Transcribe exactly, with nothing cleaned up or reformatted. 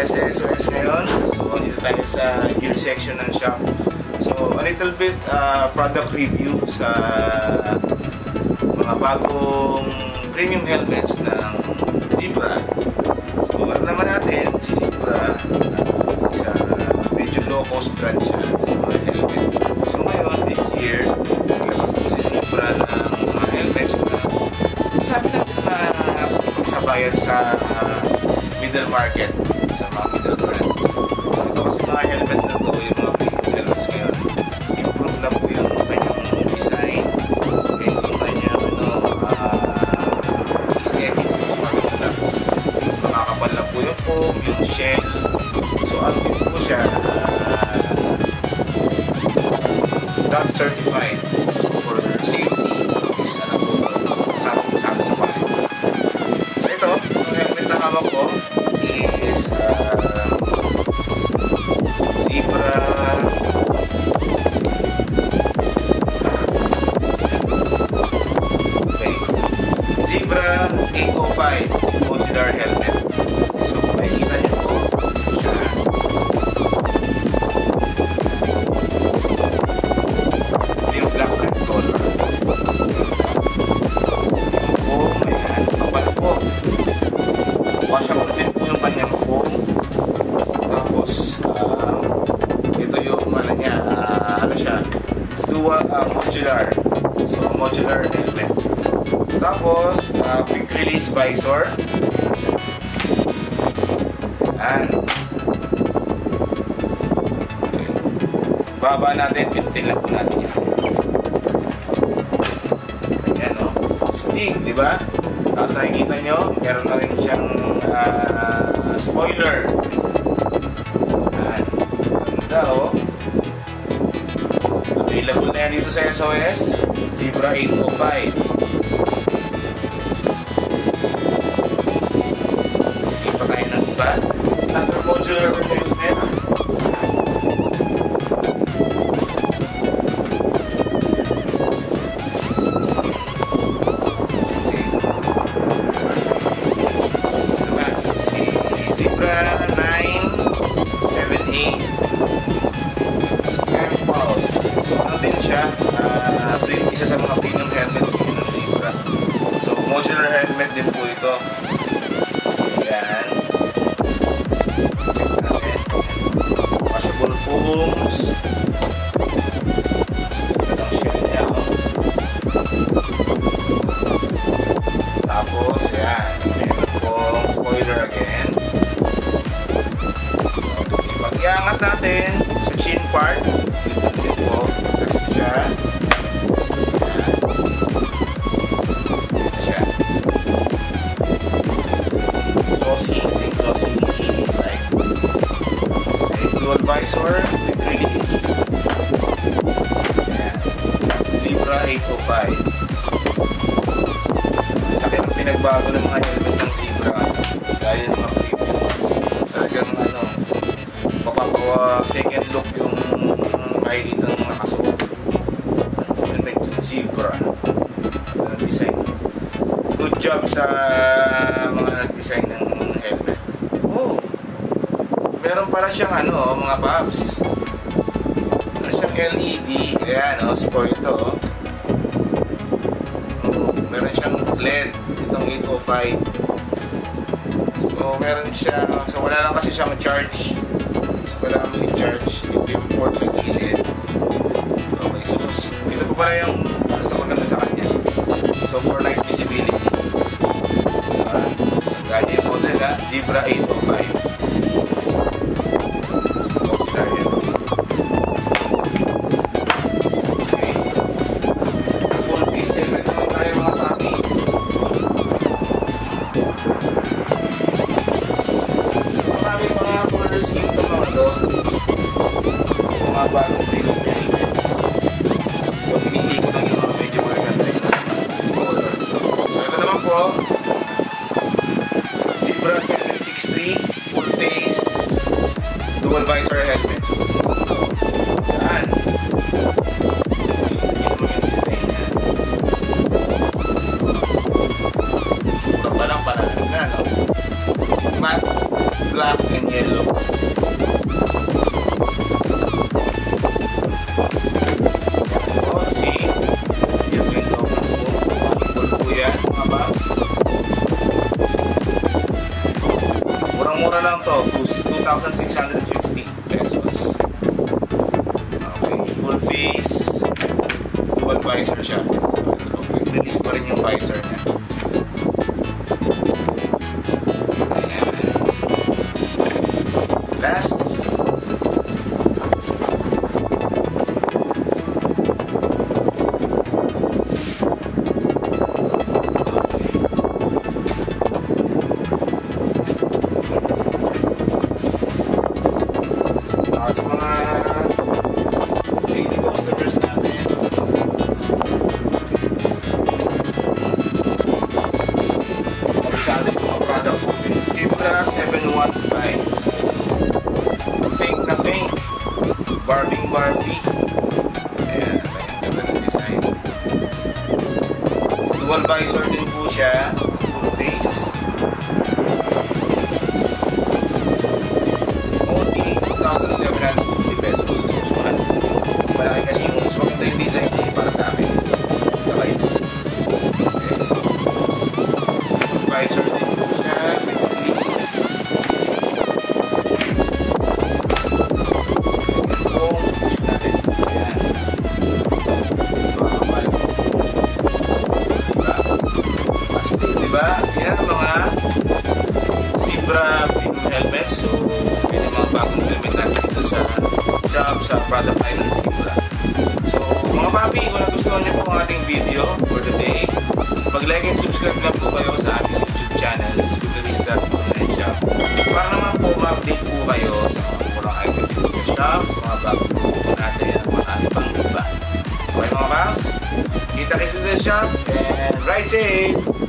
tayo sa S O S ngayon. So, dito tayo sa gear section ng shop. So, a little bit uh, product review sa mga bagong premium helmets ng Zebra. So, alam naman natin, si Zebra, uh, isa medyo low-cost brand siya sa mga helmet. So, ngayon, this year, naglabas po si Zebra ng mga helmets na sabi natin na pagsabayan sa uh, middle market, sa mga middle brands. Ito kasi mga helmet na to, yung mga premium helmets ngayon, improve na po yung kanyang design and yung kanyang ano, uh, aesthetics. So, maganda na po. Mas makakapal na po yung foam, yung shell. So, ano din po siya, uh, dot certified for safety. Is ano po, sa sa sa palit. So, ito, yung helmet na hawak ko is uh, Zebra okay. Zebra eight oh five modular helmet. So, makikita niyo po siya. Ito yung black red color. Oh, ayan. Kapal po. Washable din po yung kanyang foam. Tapos, uh, ito yung ano niya, uh, ano siya, dual uh, modular. So, modular helmet. Tapos, uh, quick release visor. And, okay. Baba natin, pinutin lang po natin yan. Ayan, o. Sting, di ba? Tapos nakikita nyo, meron na rin siyang uh, spoiler. Ayan. Ganda, o. Available na yan dito sa S O S. Zebra eight oh five. Hindi pa tayo ng iba. Another modular helmet. So, ano din siya, uh, isa sa mga premium helmets ng Zebra. So, modular helmet din po ito. Ayan. Washable foams. Ito ang shell niya, oh. Tapos, ayan. Meron pong spoiler again. So, pag-iangat natin sa chin part, dito po, kasi siya. Siya. Glossy, yung glossy like. Okay, dual visor, with release. Ayan. Zebra eight oh five. Laki ng pinagbago ng mga helmet ng Zebra. Dahil mga preview. Talagang ano, mapapawa second look yung makikita ng mga kasuot. Helmet yung Zebra na design. Good job sa mga nag-design ng helmet. Oh, meron pala siyang ano, mga paps. Meron siyang L E D. Ayan, oh, spoil ito. Oh. Oh, meron siyang L E D. Itong eight oh five. So, meron siya. So, wala lang kasi siya ma-charge. So, wala mo i-charge. Ito yung port sa gilid. Okay, so, ito pa pala yung ano sa maganda sa kanya. So, for night visibility. Uh, Ganyan yung model, ha? Zebra eight oh five. Popular yan. Okay. Full face helmet naman tayo mga papi. Marami mga color scheme ito mga to. Mga bagong premium helmets. So, pinili ko lang yung mga medyo magaganda yung color. thousand six hundred fifty pesos. Okay, full face, dual visor siya. Okay, release pa rin yung visor niya. Ayan. Last, sa mga lady customers natin, kabisado yung mga product po, Zebra seven one five, fake na fake, Barbing Barbie. Ayan, ganda ng design. Dual visor din po siya, full face. two thousand seven hundred fifty pesos sa susuhan. Mas malaki kasi yung mas maganda yung design niya para sa akin. Okay. Okay. Visor din po siya. With clips. Kung push natin. Ayan. Makakapal. Diba? Plastic, diba? Ayan ang mga Zebra premium helmets. So, yan yung mga bagong helmet natin dito sa shop, sa Product Island Zebra. So, mga papi, kung nagustuhan niyo po ang ating video for today, mag-like and subscribe lang po kayo sa ating YouTube channel, Scooteristas Online Shop. Para naman po ma-update po kayo sa mga murang item dito sa shop, mga bagong po natin at marami pang iba. Okay mga pangs, kita kasi sa shop and ride safe!